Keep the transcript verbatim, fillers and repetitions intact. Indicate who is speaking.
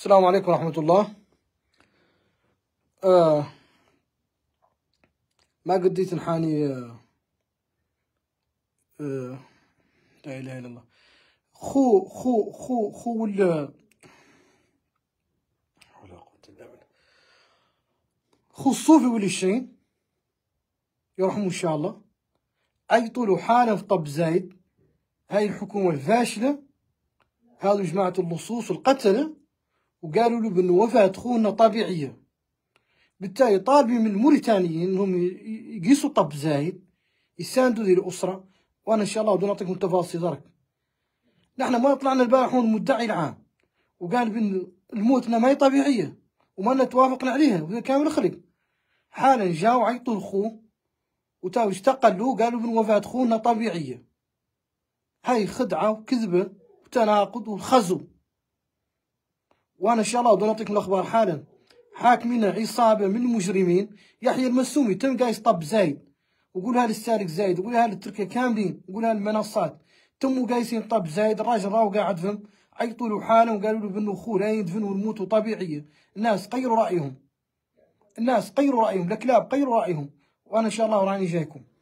Speaker 1: السلام عليكم ورحمة الله. آه ما قديت نحاني آه آه لا إله إلا الله. خو خو خو خو ولا ولا قوة إلا بالله. خو الصوفي ولا الشين يرحمه إن شاء الله أيطلوا حالا في طب زايد. هاي الحكومة الفاشلة، هذو جماعة اللصوص القتلة، وقالوا له بأنه وفاة خونا طبيعية. بالتالي طالبين من الموريتانيين انهم يقيسوا طب زايد، يساندوا ذي الاسره. وانا ان شاء الله بدون اعطيكم تفاصيل درك. نحن ما طلعنا البارح هون المدعي العام وقال بان الموتنا ما هي طبيعيه وما توافقنا عليها وهي كامل خلق. حالا جاوا عيطوا لخوه وتاو استقلوا قالوا بان وفاه خونا طبيعيه. هاي خدعه وكذبه وتناقض وخزو. وانا ان شاء الله بدون اعطيكم الاخبار حالا. حاكمين عصابة من المجرمين، يحيى المسومي تم قايس طب زايد، وقولها للسارق زايد، وقولها للتركيا كاملين، وقولها للمنصات، تموا قايسين طب زايد. الراجل راهو قاعد فهم، عيطوا له حاله وقالوا له بانه خوه لا يدفنوا ويموتوا طبيعيه. الناس غيروا رايهم، الناس غيروا رايهم، الكلاب غيروا رايهم. وانا ان شاء الله راني جايكم.